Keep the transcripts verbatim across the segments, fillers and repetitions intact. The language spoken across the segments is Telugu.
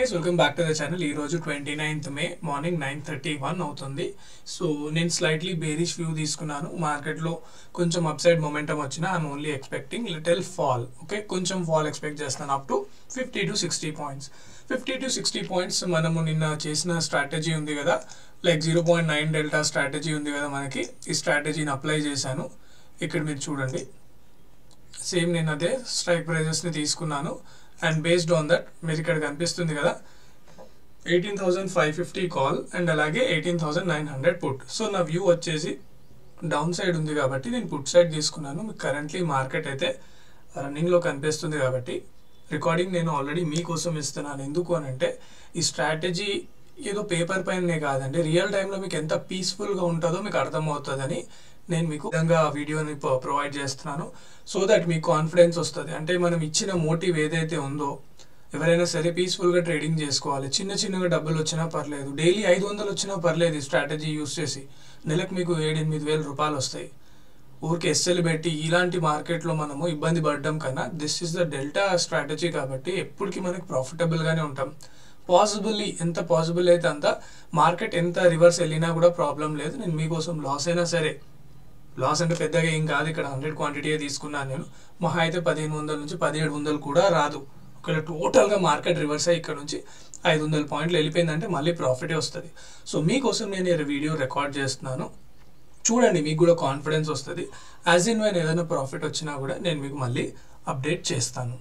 Guys, welcome back to the channel. ఈ రోజు twenty ninth May morning nine thirty one అవుతుంది. సో నేను స్లైట్లీ బేరిష్ వ్యూ తీసుకున్నాను. మార్కెట్లో కొంచెం అప్సైడ్ మొమెంటం వచ్చినా I'm only expecting little fall. Okay, కొంచెం ఫాల్ ఎక్స్పెక్ట్ చేస్తాను up to fifty to sixty points. Fifty to sixty points మనము నిన్న చేసిన స్ట్రాటజీ ఉంది కదా, like zero point nine delta strategy ఉంది కదా మనకి. ఈ స్ట్రాటజీని అప్లై చేశాను. ఇక్కడ మీరు చూడండి, సేమ్ నేను అదే స్ట్రైక్ ప్రైజెస్ని తీసుకున్నాను. అండ్ బేస్డ్ ఆన్ దట్ మీరు ఇక్కడ కనిపిస్తుంది కదా, eighteen thousand five fifty call and అలాగే eighteen thousand nine hundred put. So నా వ్యూ వచ్చేసి డౌన్ సైడ్ ఉంది కాబట్టి నేను పుట్ సైడ్ తీసుకున్నాను. మీకు కరెంట్లీ మార్కెట్ అయితే రన్నింగ్లో కనిపిస్తుంది కాబట్టి రికార్డింగ్ నేను ఆల్రెడీ మీకోసం ఇస్తున్నాను. ఎందుకు అని అంటే ఈ స్ట్రాటజీ ఏదో పేపర్ పైనే కాదండి, రియల్ టైంలో మీకు ఎంత పీస్ఫుల్గా ఉంటుందో మీకు అర్థమవుతుందని నేను మీకు విధంగా వీడియోని ప్రొవైడ్ చేస్తున్నాను. సో దట్ మీకు కాన్ఫిడెన్స్ వస్తుంది. అంటే మనం ఇచ్చిన మోటివ్ ఏదైతే ఉందో, ఎవరైనా సరే పీస్ఫుల్గా ట్రేడింగ్ చేసుకోవాలి. చిన్న చిన్నగా డబ్బులు వచ్చినా పర్లేదు, డైలీ ఐదు వందలు వచ్చినా పర్లేదు. ఈ స్ట్రాటజీ యూస్ చేసి నెలకు మీకు ఏడు ఎనిమిది వేల రూపాయలు వస్తాయి. ఊరికి ఎస్ఎల్ పెట్టి ఇలాంటి మార్కెట్లో మనము ఇబ్బంది పడడం కన్నా this is the delta strategy కాబట్టి ఎప్పటికీ మనకి ప్రాఫిటబుల్గానే ఉంటాం. పాసిబుల్లీ ఎంత పాసిబుల్ అయితే అంత మార్కెట్ ఎంత రివర్స్ వెళ్ళినా కూడా ప్రాబ్లం లేదు. నేను మీకోసం లాస్ అయినా సరే, లాస్ అంటే పెద్దగా ఏం కాదు, ఇక్కడ హండ్రెడ్ క్వాంటిటీయే తీసుకున్నాను నేను. మహా అయితే పదిహేను వందల నుంచి పదిహేడు వందలు కూడా రాదు. ఒకవేళ టోటల్గా మార్కెట్ రివర్స్ అయ్యి ఇక్కడ నుంచి ఐదు వందల పాయింట్లు వెళ్ళిపోయిందంటే మళ్ళీ ప్రాఫిటే వస్తుంది. సో మీకోసం నేను ఈ వీడియో రికార్డ్ చేస్తున్నాను. చూడండి, మీకు కూడా కాన్ఫిడెన్స్ వస్తుంది. యాజ్ ఇన్ వైన్ ఏదైనా ప్రాఫిట్ వచ్చినా కూడా నేను మీకు మళ్ళీ అప్డేట్ చేస్తాను.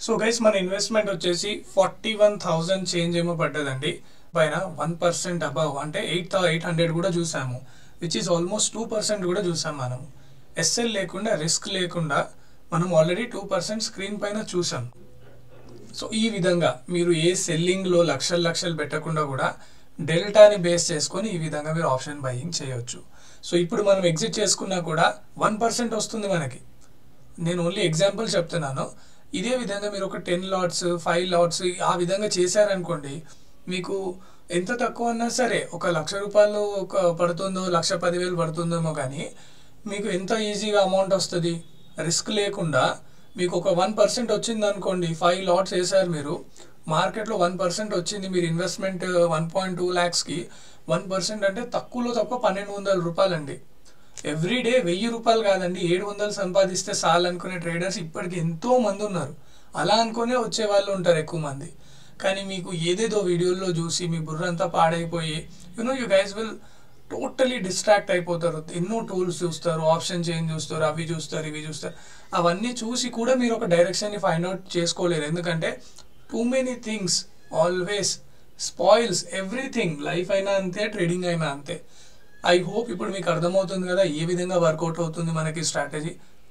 సో గైస్ మన ఇన్వెస్ట్మెంట్ వచ్చేసి ఫార్టీ వన్ థౌజండ్ చేంజ్ ఏమో పడ్డదండి. పైన వన్ పర్సెంట్ అబవ్ అంటే ఎయిట్ ఎయిట్ హండ్రెడ్ కూడా చూసాము, which is almost two percent కూడా చూసాం మనం. ఎస్ఎల్ లేకుండా రిస్క్ లేకుండా మనం ఆల్రెడీ టూ పర్సెంట్ స్క్రీన్ పైన చూసాం. సో ఈ విధంగా మీరు ఏ సెల్లింగ్లో లక్షలు లక్షలు పెట్టకుండా కూడా డెల్టాని బేస్ చేసుకొని ఈ విధంగా మీరు ఆప్షన్ బయింగ్ చేయొచ్చు. సో ఇప్పుడు మనం ఎగ్జిట్ చేసుకున్నా కూడా వన్ పర్సెంట్ వస్తుంది మనకి. నేను ఓన్లీ ఎగ్జాంపుల్ చెప్తున్నాను. ఇదే విధంగా మీరు ఒక టెన్ లాట్స్ ఫైవ్ లాట్స్ ఆ విధంగా చేశారనుకోండి, మీకు ఎంత తక్కువ అన్నా సరే ఒక లక్ష రూపాయలు ఒక పడుతుందో లక్ష పదివేలు పడుతుందేమో, కానీ మీకు ఎంత ఈజీగా అమౌంట్ వస్తుంది రిస్క్ లేకుండా. మీకు ఒక వన్ పర్సెంట్ వచ్చింది అనుకోండి, ఫైవ్ లాట్స్ వేసారు మీరు, మార్కెట్లో వన్ పర్సెంట్ వచ్చింది, మీరు ఇన్వెస్ట్మెంట్ వన్ పాయింట్ టూ ల్యాక్స్కి వన్ పర్సెంట్ అంటే తక్కువలో తక్కువ పన్నెండు వందల రూపాయలండి. ఎవ్రీడే వెయ్యి రూపాయలు కాదండి, ఏడు వందలు సంపాదిస్తే చాలు అనుకునే ట్రేడర్స్ ఇప్పటికి ఎంతో మంది ఉన్నారు. అలా అనుకునే వచ్చే వాళ్ళు ఉంటారు ఎక్కువ మంది. కానీ మీకు ఏదేదో వీడియోల్లో చూసి మీ బుర్ర అంతా పాడైపోయి you know you guys will totally distract అయిపోతారు. ఎన్నో టూల్స్ చూస్తారు, ఆప్షన్ చేంజ్ చూస్తారు, అవి చూస్తారు, ఇవి చూస్తారు. అవన్నీ చూసి కూడా మీరు ఒక డైరెక్షన్ని ఫైండ్ అవుట్ చేసుకోలేరు. ఎందుకంటే too many things always spoils everything. Life అయినా అంతే, ట్రేడింగ్ అయినా అంతే. ఐ హోప్ ఇప్పుడు మీకు అర్థమవుతుంది కదా ఏ విధంగా వర్కౌట్ అవుతుంది మనకి స్ట్రాటజీ.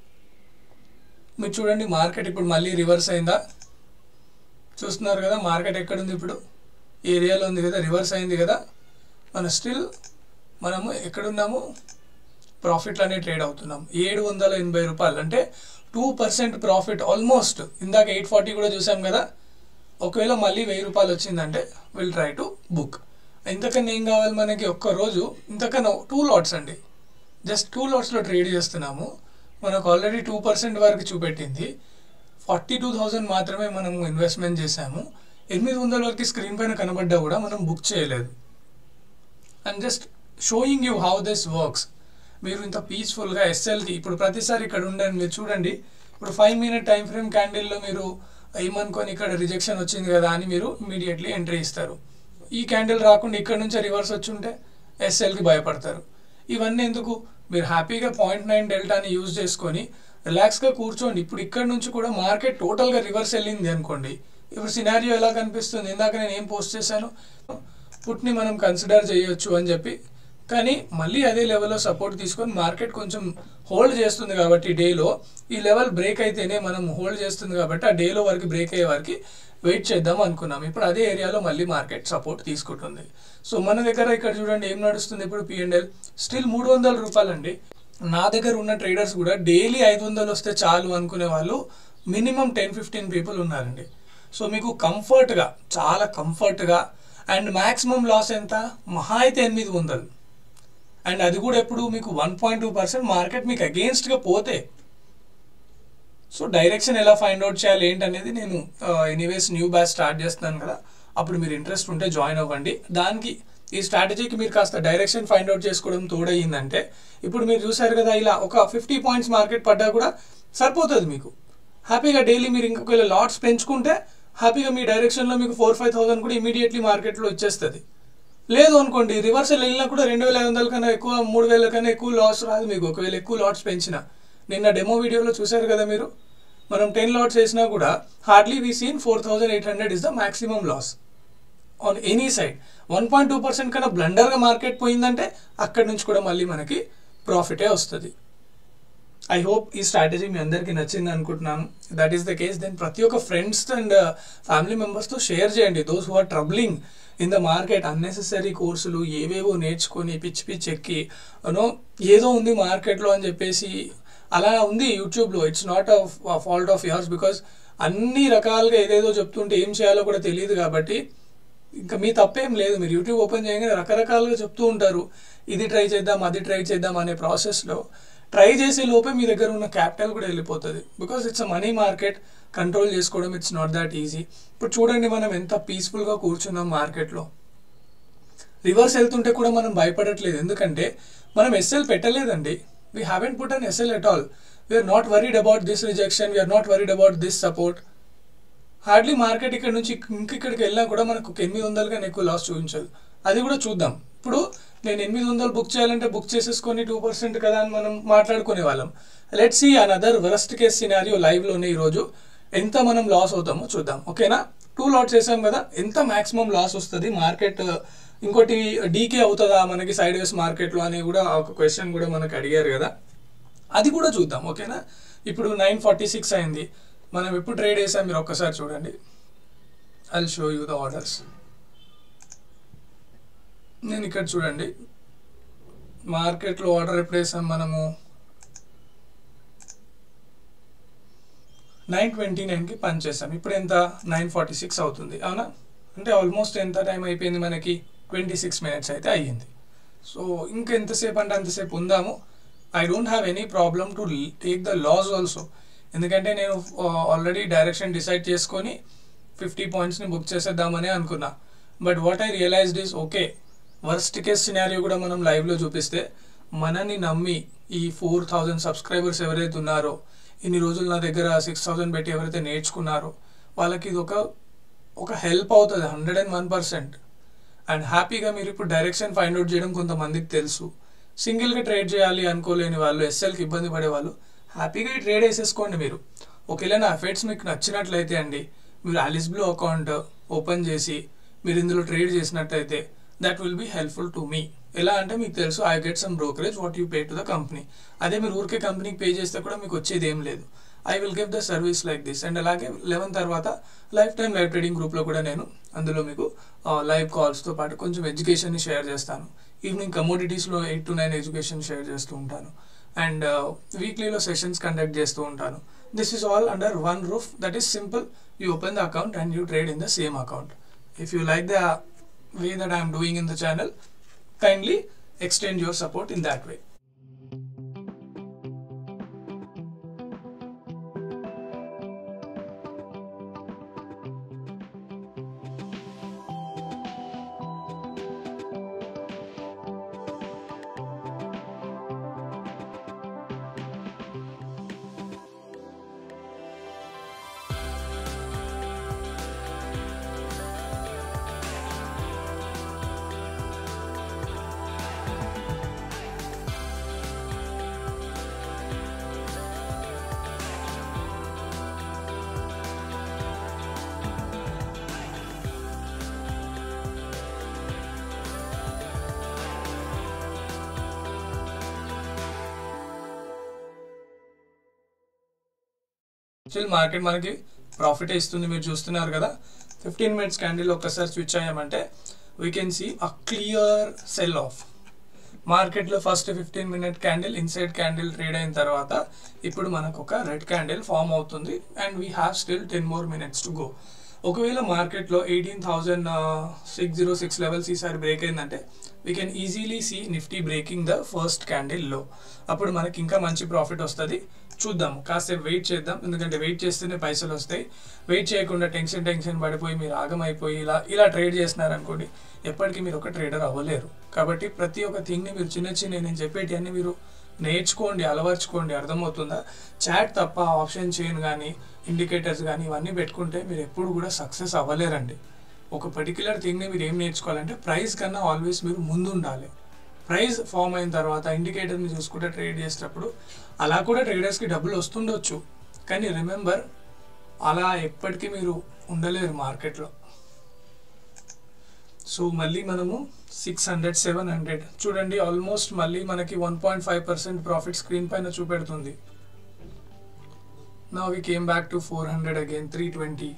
మీరు చూడండి, మార్కెట్ ఇప్పుడు మళ్ళీ రివర్స్ అయిందా చూస్తున్నారు కదా. మార్కెట్ ఎక్కడుంది ఇప్పుడు, ఏరియాలో ఉంది కదా, రివర్స్ అయింది కదా. మన స్టిల్ మనము ఎక్కడున్నాము, ప్రాఫిట్లోనే ట్రేడ్ అవుతున్నాం. ఏడు వందల ఎనభై రూపాయలు అంటే టూ పర్సెంట్ ప్రాఫిట్ ఆల్మోస్ట్. ఇందాక ఎయిట్ ఫార్టీ కూడా చూసాం కదా. ఒకవేళ మళ్ళీ వెయ్యి రూపాయలు వచ్చిందంటే విల్ ట్రై టు బుక్. ఇంతకన్నా ఏం కావాలి మనకి, ఒక్కరోజు ఇంతకన్నా టూ లాట్స్ అండి, జస్ట్ టూ లాట్స్లో ట్రేడ్ చేస్తున్నాము. మనకు ఆల్రెడీ టూ పర్సెంట్ వరకు చూపెట్టింది. ఫార్టీ టూ థౌజండ్ మాత్రమే మనము ఇన్వెస్ట్మెంట్ చేసాము. ఎనిమిది వందల వరకు స్క్రీన్ పైన కనబడ్డా కూడా మనం బుక్ చేయలేదు. And just showing you how this works. మీరు ఇంత పీస్ఫుల్గా ఎస్ఎల్కి ఇప్పుడు ప్రతిసారి ఇక్కడ ఉండండి. మీరు చూడండి, ఇప్పుడు ఫైవ్ మినిట్ టైం ఫ్రేమ్ క్యాండిల్లో మీరు ఏమనుకొని ఇక్కడ రిజెక్షన్ వచ్చింది కదా అని మీరు ఇమీడియట్లీ ఎంట్రీ ఇస్తారు. ఈ క్యాండిల్ రాకుండా ఇక్కడ నుంచి రివర్స్ వచ్చి ఉంటే ఎస్ఎల్కి భయపడతారు. ఇవన్నీ ఎందుకు, మీరు హ్యాపీగా పాయింట్ నైన్ డెల్టాని యూజ్ చేసుకొని రిలాక్స్గా కూర్చోండి. ఇప్పుడు ఇక్కడ నుంచి కూడా మార్కెట్ టోటల్గా రివర్స్ వెళ్ళింది అనుకోండి, ఇప్పుడు సినారియో ఎలా కనిపిస్తుంది. ఇందాక నేను ఏం పోస్ట్ చేశాను, పుట్ని మనం కన్సిడర్ చేయొచ్చు అని చెప్పి, కానీ మళ్ళీ అదే లెవెల్లో సపోర్ట్ తీసుకొని మార్కెట్ కొంచెం హోల్డ్ చేస్తుంది కాబట్టి డేలో ఈ లెవెల్ బ్రేక్ అయితేనే మనం హోల్డ్ చేస్తుంది కాబట్టి ఆ డేలో వరకు బ్రేక్ అయ్యే వరకు వెయిట్ చేద్దాం అనుకున్నాం. ఇప్పుడు అదే ఏరియాలో మళ్ళీ మార్కెట్ సపోర్ట్ తీసుకుంటుంది. సో మన దగ్గర ఇక్కడ చూడండి ఏం నడుస్తుంది ఇప్పుడు, పిఎండ్ఎల్ స్టిల్ మూడు వందల రూపాయలు అండి. నా దగ్గర ఉన్న ట్రేడర్స్ కూడా డైలీ ఐదు వందలు వస్తే చాలు అనుకునే వాళ్ళు మినిమం టెన్ ఫిఫ్టీన్ పీపుల్ ఉన్నారండి. సో మీకు కంఫర్ట్గా, చాలా కంఫర్ట్గా, అండ్ మ్యాక్సిమం లాస్ ఎంత, మహా అయితే ఎనిమిది వందలు. అండ్ అది కూడా ఎప్పుడు మీకు one point two percent market మీకు అగెయిన్స్ట్గా పోతే. సో డైరెక్షన్ ఎలా ఫైండ్ అవుట్ చేయాలి ఏంటనేది నేను ఎనీవేస్ న్యూ బ్యాచ్ స్టార్ట్ చేస్తున్నాను కదా, అప్పుడు మీరు ఇంట్రెస్ట్ ఉంటే జాయిన్ అవ్వండి. దానికి ఈ స్ట్రాటజీకి మీరు కాస్త డైరెక్షన్ ఫైండ్ అవుట్ చేసుకోవడం తోడయిందంటే, ఇప్పుడు మీరు చూసారు కదా ఇలా ఒక ఫిఫ్టీ పాయింట్స్ మార్కెట్ పడ్డా కూడా సరిపోతుంది మీకు. హ్యాపీగా డైలీ మీరు ఇంకొక లాట్స్ పెంచుకుంటే హ్యాపీగా మీ డైరెక్షన్లో మీకు ఫోర్ ఫైవ్ థౌసండ్ కూడా ఇమీడియట్లీ మార్కెట్లో వచ్చేస్తుంది. లేదు అనుకోండి, రివర్సల్ వెళ్ళినా కూడా రెండు వేల ఐదు వందల కన్నా ఎక్కువ, మూడు వేల కన్నా ఎక్కువ లాస్ రాదు మీకు ఒకవేళ ఎక్కువ లాట్స్ పెంచినా. నిన్న డెమో వీడియోలో చూసారు కదా మీరు, మనం టెన్ లాట్స్ వేసినా కూడా hardly we seen four thousand eight hundred is the maximum loss on any side. One point two percent కన్నా బ్లండర్గా మార్కెట్ పోయిందంటే అక్కడి నుంచి కూడా మళ్ళీ మనకి ప్రాఫిటే వస్తుంది. ఐ హోప్ ఈ స్ట్రాటజీ మీ అందరికీ నచ్చింది అనుకుంటున్నాను. That is the case then ప్రతి ఒక్క ఫ్రెండ్స్ అండ్ ఫ్యామిలీ మెంబర్స్తో షేర్ చేయండి. Those who are troubling in the market, unnecessary కోర్సులు ఏవేవో నేర్చుకొని పిచ్చి పిచ్చి ఎక్కి యూనో ఏదో ఉంది మార్కెట్లో అని చెప్పేసి అలా ఉంది యూట్యూబ్లో. It's not a fault of yours, because అన్ని రకాలుగా ఏదేదో చెప్తుంటే ఏం చేయాలో కూడా తెలియదు కాబట్టి ఇంకా మీ తప్పేం లేదు. మీరు యూట్యూబ్ ఓపెన్ చేయగానే రకరకాలుగా చెప్తూ ఉంటారు, ఇది ట్రై చేద్దాం అది ట్రై చేద్దాం అనే ప్రాసెస్లో ట్రై చేసే లోపే మీ దగ్గర ఉన్న క్యాపిటల్ కూడా వెళ్ళిపోతుంది. Because it's a money market, control చేసుకోవడం ఇట్స్ నాట్ దాట్ ఈజీ. ఇప్పుడు చూడండి మనం ఎంత పీస్ఫుల్గా కూర్చున్నాం మార్కెట్లో. రివర్స్ వెళ్తుంటే కూడా మనం భయపడట్లేదు, ఎందుకంటే మనం ఎస్ఎల్ పెట్టలేదండి. We haven't put an SL at all. We are not worried about this rejection, we are not worried about this support. Hardly market ఇక్కడ నుంచి ఇంకిక్కడికి వెళ్ళినా కూడా మనకు ఒక ఎనిమిది వందల కన్నా ఎక్కువ లాస్ చూపించదు. అది కూడా చూద్దాం. ఇప్పుడు నేను ఎనిమిది వందలు బుక్ చేయాలంటే బుక్ చేసేసుకొని టూ పర్సెంట్ కదా అని మనం మాట్లాడుకునే వాళ్ళం. Let's see another worst case scenario లైవ్లోనే ఈరోజు ఎంత మనం లాస్ అవుతామో చూద్దాం. ఓకేనా, టూ లాట్స్ వేసాం కదా, ఎంత మాక్సిమం లాస్ వస్తుంది మార్కెట్, ఇంకోటి డీకే అవుతుందా మనకి సైడ్ వేస్ మార్కెట్లో అని కూడా ఒక క్వశ్చన్ కూడా మనకు అడిగారు కదా, అది కూడా చూద్దాం. ఓకేనా, ఇప్పుడు నైన్ ఫార్టీ సిక్స్ అయింది, మనం ఎప్పుడు ట్రేడ్ వేసాం మీరు ఒక్కసారి చూడండి. I will show you the orders. నేను ఇక్కడ చూడండి మార్కెట్లో ఆర్డర్ ఎప్పుడు వేసాం మనము, నైన్ ట్వంటీ నైన్కి పని చేసాం. ఇప్పుడు ఎంత, నైన్ ఫార్టీ సిక్స్ అవుతుంది అవునా, అంటే ఆల్మోస్ట్ ఎంత టైం అయిపోయింది మనకి, ట్వంటీ సిక్స్ మినిట్స్ అయితే అయ్యింది. సో ఇంకెంతసేపు అంటే అంతసేపు ఉందాము. I don't have any problem to take the loss also, ఎందుకంటే నేను ఆల్రెడీ డైరెక్షన్ డిసైడ్ చేసుకొని ఫిఫ్టీ పాయింట్స్ని బుక్ చేసేద్దామని అనుకున్నా. But what I realised is okay, worst case scenario కూడా మనం లైవ్లో చూపిస్తే మనని నమ్మి ఈ ఫోర్ థౌజండ్ సబ్స్క్రైబర్స్ ఎవరైతే ఉన్నారో, ఇన్ని రోజులు నా దగ్గర సిక్స్ థౌజండ్ పెట్టి ఎవరైతే నేర్చుకున్నారో వాళ్ళకి ఇది ఒక ఒక హెల్ప్ అవుతుంది hundred and one percent. And హ్యాపీగా మీరు ఇప్పుడు డైరెక్షన్ ఫైండ్ అవుట్ చేయడం కొంతమందికి తెలుసు. సింగిల్గా ట్రేడ్ చేయాలి అనుకోలేని వాళ్ళు, ఎస్ఎల్కి ఇబ్బంది పడే వాళ్ళు హ్యాపీగా ఈ ట్రేడ్ వేసేసుకోండి మీరు. ఒకవేళ నా ఎఫెక్ట్స్ మీకు నచ్చినట్లయితే అండి, మీరు ఆలిస్ బ్లూ అకౌంట్ ఓపెన్ చేసి మీరు ఇందులో ట్రేడ్ చేసినట్టయితే that will be helpful to me. ఎలా అంటే మీకు తెలుసు I get some brokerage what you pay to the company. అదే మీరు ఊరికే కంపెనీకి పే చేస్తే కూడా మీకు వచ్చేది ఏం లేదు. I will give the service like this. And అలాగే లెవెన్ తర్వాత లైఫ్ టైం లైవ్ ట్రేడింగ్ గ్రూప్లో కూడా నేను అందులో మీకు లైవ్ కాల్స్తో పాటు కొంచెం ఎడ్యుకేషన్ని షేర్ చేస్తాను. ఈవినింగ్ కమోడిటీస్లో eight to nine education share చేస్తూ ఉంటాను. అండ్ వీక్లీలో సెషన్స్ కండక్ట్ చేస్తూ ఉంటాను. This is all under one roof. That is simple. You open the account and you trade in the same account. If you like the way that I am doing in the channel, kindly extend your support in that way. Still market మనకి ప్రాఫిట్ ఇస్తుంది, మీరు చూస్తున్నారు కదా. ఫిఫ్టీన్ మినిట్స్ క్యాండిల్ ఒక్కసారి స్విచ్ అయ్యామంటే we can see a clear sell off. మార్కెట్లో first fifteen minute candle inside candle trade అయిన తర్వాత ఇప్పుడు మనకు ఒక రెడ్ క్యాండిల్ ఫామ్ అవుతుంది. And we have still ten more minutes to go. ఒకవేళ మార్కెట్లో eighteen thousand six zero six levels ఈసారి బ్రేక్ అయిందంటే we can easily see Nifty breaking the first క్యాండిల్లో. అప్పుడు మనకి ఇంకా మంచి ప్రాఫిట్ వస్తుంది. చూద్దాము, కాసేపు వెయిట్ చేద్దాం, ఎందుకంటే వెయిట్ చేస్తేనే పైసలు వస్తాయి. వెయిట్ చేయకుండా టెన్షన్ టెన్షన్ పడిపోయి మీరు ఆగమైపోయి ఇలా ఇలా ట్రేడ్ చేసినారనుకోండి, ఎప్పటికీ మీరు ఒక ట్రేడర్ అవ్వలేరు. కాబట్టి ప్రతి ఒక్క థింగ్ని మీరు చిన్న చిన్న నేను చెప్పేటివన్నీ మీరు నేర్చుకోండి, అలవర్చుకోండి. అర్థమవుతుందా? చాట్ తప్ప ఆప్షన్ చైన్ కానీ ఇండికేటర్స్ కానీ ఇవన్నీ పెట్టుకుంటే మీరు ఎప్పుడు కూడా సక్సెస్ అవ్వలేరండి. ఒక పర్టికులర్ థింగ్ని మీరు ఏం నేర్చుకోవాలంటే ప్రైస్ కన్నా ఆల్వేస్ మీరు ముందు ఉండాలి. ప్రైస్ ఫామ్ అయిన తర్వాత ఇండికేటర్ని చూసుకుంటే ట్రేడ్ చేసేటప్పుడు అలా కూడా ట్రేడర్స్కి డబ్బులు వస్తుండొచ్చు, కానీ రిమెంబర్ అలా ఎప్పటికీ మీరు ఉండలేరు మార్కెట్లో. సో మళ్ళీ మనము సిక్స్ హండ్రెడ్ సెవెన్ హండ్రెడ్ చూడండి, ఆల్మోస్ట్ మళ్ళీ మనకి one point five percent profit screen పైన చూపెడుతుంది. Now we came back to four hundred again, three twenty.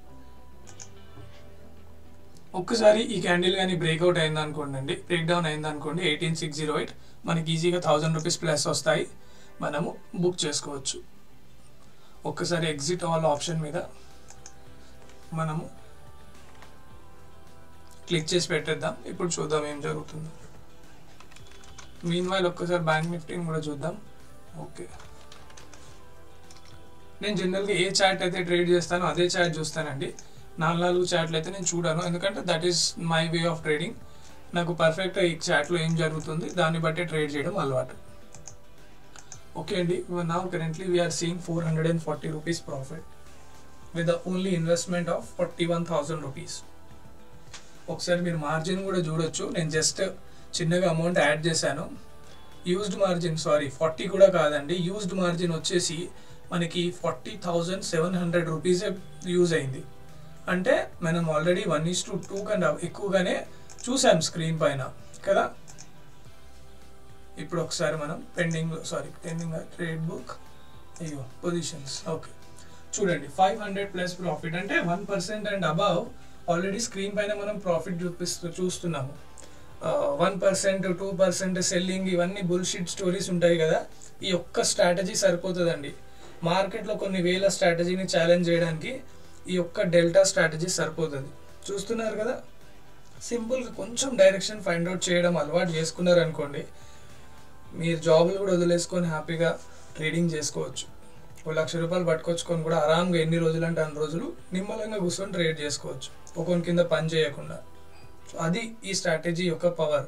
ఒక్కసారి ఈ క్యాండిల్ కానీ బ్రేక్అవుట్ అయింది అనుకోండి అండి, బ్రేక్ డౌన్ అయింది అనుకోండి, ఎయిటీన్ సిక్స్ జీరో ఎయిట్ మనకి ఈజీగా థౌజండ్ రూపీస్ ప్లస్ వస్తాయి, మనము బుక్ చేసుకోవచ్చు. ఒక్కసారి ఎగ్జిట్ ఆల్ ఆప్షన్ మీద మనము క్లిక్ చేసి పెట్టేద్దాం. ఇప్పుడు చూద్దాం ఏం జరుగుతుందో. మీన్ వైల్ ఒక్కసారి బ్యాంక్ నిఫ్టీని కూడా చూద్దాం. ఓకే, నేను జనరల్గా ఏ చార్ట్ అయితే ట్రేడ్ చేస్తానో అదే చార్ట్ చూస్తానండి. నాలుగు నాలుగు చార్ట్లు అయితే నేను చూడాను, ఎందుకంటే that is my way of trading. నాకు పర్ఫెక్ట్గా ఈ చార్ట్లో ఏం జరుగుతుంది దాన్ని బట్టి ట్రేడ్ చేయడం అలవాటు. ఓకే అండి, now currently we're seeing four hundred and forty rupees profit with the only investment of forty one thousand rupees. ఒకసారి మీరు మార్జిన్ కూడా చూడొచ్చు. నేను జస్ట్ చిన్నగా అమౌంట్ యాడ్ చేశాను. యూజ్డ్ మార్జిన్ సారీ ఫార్టీ కూడా కాదండి, యూజ్డ్ మార్జిన్ వచ్చేసి మనకి ఫార్టీ థౌజండ్ సెవెన్ హండ్రెడ్ రూపీసే యూజ్ అయింది. అంటే మనం already one is to two కన్నా ఎక్కువగానే చూసాం స్క్రీన్ పైన కదా. ఇప్పుడు ఒకసారి మనం pending sorry pending trade book అయ్యో పొజిషన్స్ ఓకే చూడండి, ఫైవ్ హండ్రెడ్ ప్లస్ ప్రాఫిట్ అంటే one percent and above already screen పైన మనం ప్రాఫిట్ చూపిస్తూ చూస్తున్నాము. One percent two percent selling ఇవన్నీ బుల్షిట్ స్టోరీస్ ఉంటాయి కదా. ఈ ఒక్క స్ట్రాటజీ సరిపోతుందండి. మార్కెట్లో కొన్ని వేల స్ట్రాటజీని ఛాలెంజ్ చేయడానికి ఈ ఒక్క డెల్టా స్ట్రాటజీ సరిపోతుంది. చూస్తున్నారు కదా, సింపుల్గా కొంచెం డైరెక్షన్ ఫైండ్ అవుట్ చేయడం అలవాటు చేసుకున్నారు అనుకోండి, మీరు జాబులు కూడా వదిలేసుకొని హ్యాపీగా ట్రేడింగ్ చేసుకోవచ్చు. ఒక లక్ష రూపాయలు పట్టుకొచ్చుకొని కూడా ఆరాంగా ఎన్ని రోజులు అంటే అన్ని రోజులు నిమ్మలంగా కూర్చొని ట్రేడ్ చేసుకోవచ్చు, ఒకరి కింద పని చేయకుండా. సో అది ఈ స్ట్రాటజీ యొక్క పవర్.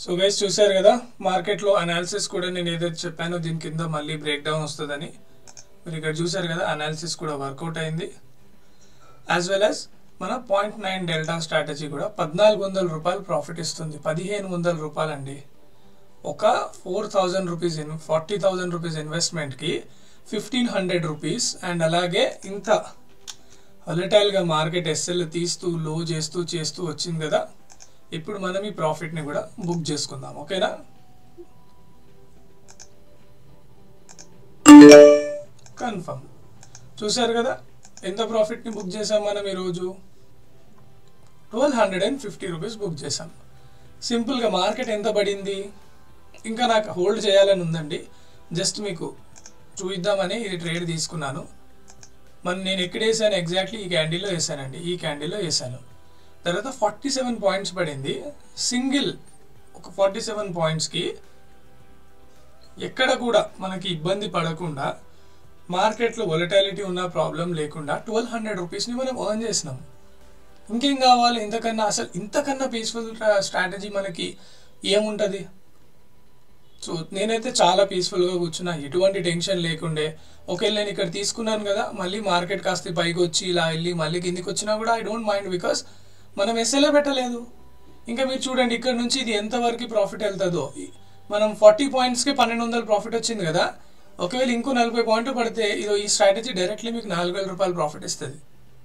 సో గైస్ చూసారు కదా, మార్కెట్లో అనాలిసిస్ కూడా నేను ఏదైతే చెప్పానో దీని కింద మళ్ళీ బ్రేక్ డౌన్ వస్తుందని మీరు ఇక్కడ చూసారు కదా, అనాలిసిస్ కూడా వర్కౌట్ అయింది. యాజ్ వెల్ యాజ్ మన పాయింట్ నైన్ డెల్టా స్ట్రాటజీ కూడా పద్నాలుగు వందల రూపాయలు ప్రాఫిట్ ఇస్తుంది. పదిహేను వందల రూపాయలు అండి. ఒక four thousand rupees in forty thousand rupees ఇన్వెస్ట్మెంట్కి ఫిఫ్టీన్ హండ్రెడ్ రూపీస్ అండ్ అలాగే ఇంత వాలటైల్గా మార్కెట్ ఎస్ఎల్ తీస్తూ లో చేస్తూ చేస్తూ వచ్చింది కదా, ఇప్పుడు మనం ఈ ప్రాఫిట్ని కూడా బుక్ చేసుకుందాం. ఓకేనా? కన్ఫర్మ్. చూసారు కదా ఎంత ప్రాఫిట్ని బుక్ చేసాం మనం ఈరోజు? Twelve hundred and fifty rupees book చేసాం. సింపుల్గా మార్కెట్ ఎంత పడింది, ఇంకా నాకు హోల్డ్ చేయాలని ఉందండి, జస్ట్ మీకు చూద్దామని ఇది ట్రేడ్ తీసుకున్నాను. మరి నేను ఎక్కడ వేసాను ఎగ్జాక్ట్లీ ఈ క్యాండిల్లో వేసానండి, ఈ క్యాండిల్లో వేసాను. తర్వాత ఫార్టీ సెవెన్ పాయింట్స్ పడింది. సింగిల్ ఒక ఫార్టీ సెవెన్ పాయింట్స్కి ఎక్కడ కూడా మనకి ఇబ్బంది పడకుండా, మార్కెట్లో వొలటాలిటీ ఉన్న ప్రాబ్లం లేకుండా ట్వెల్వ్ హండ్రెడ్ రూపీస్ని మనం ఎర్న్ చేసినాం. ఇంకేం కావాలి ఇంతకన్నా? అసలు ఇంతకన్నా పీస్ఫుల్ స్ట్రాటజీ మనకి ఏముంటుంది? సో నేనైతే చాలా పీస్ఫుల్గా కూర్చున్నా, ఎటువంటి టెన్షన్ లేకుండే. ఒకవేళ నేను ఇక్కడ తీసుకున్నాను కదా, మళ్ళీ మార్కెట్ కాస్త పైకి వచ్చి ఇలా వెళ్ళి మళ్ళీ కిందికి వచ్చినా కూడా ఐ డోంట్ మైండ్, బికాస్ మనం ఎస్ఎల్ఏ పెట్టలేదు. ఇంకా మీరు చూడండి ఇక్కడ నుంచి ఇది ఎంతవరకు ప్రాఫిట్ వెళ్తుందో. మనం ఫార్టీ పాయింట్స్కి పన్నెండు వందలు ప్రాఫిట్ వచ్చింది కదా, ఒకవేళ ఇంకో నలభై పాయింట్లు పడితే ఇదో ఈ స్ట్రాటజీ డైరెక్ట్లీ మీకు నాలుగు వేల రూపాయలు ప్రాఫిట్ ఇస్తుంది.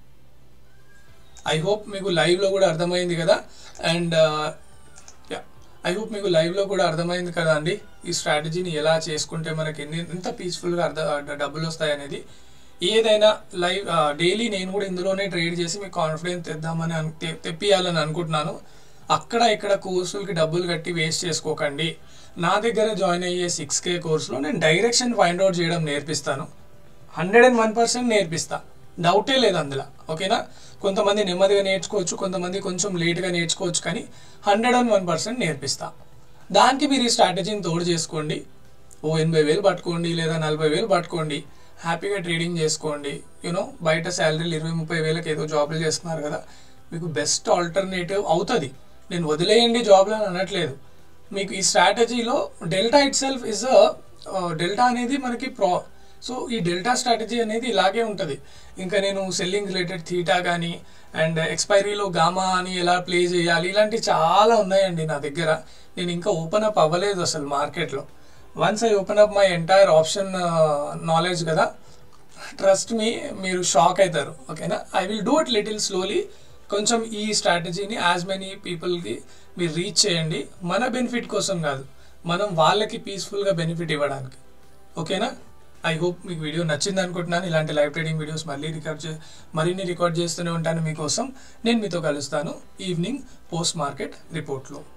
ఐ హోప్ మీకు లైవ్లో కూడా అర్థమైంది కదా. అండ్ యా ఐ హోప్ మీకు లైవ్లో కూడా అర్థమైంది కదా అండి, ఈ స్ట్రాటజీని ఎలా చేసుకుంటే మనకి ఎన్ని ఎంత పీస్ఫుల్గా అర్థ డబ్బులు వస్తాయి అనేది. ఏదైనా లైవ్ డైలీ నేను కూడా ఇందులోనే ట్రేడ్ చేసి మీకు కాన్ఫిడెన్స్ తెద్దామని అను తెప్పియాలని అనుకుంటున్నాను. అక్కడ ఇక్కడ కోర్సులకి డబ్బులు కట్టి వేస్ట్ చేసుకోకండి. నా దగ్గర జాయిన్ అయ్యే సిక్స్ కే కోర్సులో నేను డైరెక్షన్ ఫైండ్ అవుట్ చేయడం నేర్పిస్తాను. హండ్రెడ్ అండ్ వన్ పర్సెంట్ నేర్పిస్తా, డౌటే లేదు అందులో. ఓకేనా? కొంతమంది నెమ్మదిగా నేర్చుకోవచ్చు, కొంతమంది కొంచెం లేట్గా నేర్చుకోవచ్చు, కానీ హండ్రెడ్ అండ్ వన్ పర్సెంట్ నేర్పిస్తా. దానికి మీరు ఈ స్ట్రాటజీని తోడు చేసుకోండి. ఓ ఎనభై వేలు పట్టుకోండి లేదా నలభై వేలు పట్టుకోండి, హ్యాపీగా ట్రేడింగ్ చేసుకోండి. యూనో బయట శాలరీలు ఇరవై ముప్పై వేలకు ఏదో జాబులు చేస్తున్నారు కదా, మీకు బెస్ట్ ఆల్టర్నేటివ్ అవుతుంది. నేను వదిలేయండి జాబ్లు అని అనట్లేదు. మీకు ఈ స్ట్రాటజీలో delta itself is a delta అనేది మనకి ప్రా సో ఈ డెల్టా స్ట్రాటజీ అనేది ఇలాగే ఉంటుంది. ఇంకా నేను సెల్లింగ్ రిలేటెడ్ థీటా కానీ అండ్ ఎక్స్పైరీలో గామా అని ఎలా ప్లే చేయాలి, ఇలాంటివి చాలా ఉన్నాయండి నా దగ్గర. నేను ఇంకా ఓపెన్ అప్ అవ్వలేదు అసలు మార్కెట్లో. Once I open up my entire option knowledge కదా, ట్రస్ట్ మీ, మీరు షాక్ అవుతారు. ఓకేనా? I will do it little slowly. కొంచెం ఈ స్ట్రాటజీని యాజ్ మెనీ పీపుల్కి మీరు రీచ్ చేయండి. మన బెనిఫిట్ కోసం కాదు, మనం వాళ్ళకి పీస్ఫుల్గా బెనిఫిట్ ఇవ్వడానికి. ఓకేనా? ఐ హోప్ మీకు వీడియో నచ్చింది అనుకుంటున్నాను. ఇలాంటి లైవ్ ట్రేడింగ్ వీడియోస్ మళ్ళీ రికార్డ్ చే మరిన్ని రికార్డ్ చేస్తూనే ఉంటాను మీకోసం. నేను మీతో కలుస్తాను ఈవినింగ్ పోస్ట్ మార్కెట్ రిపోర్ట్లో.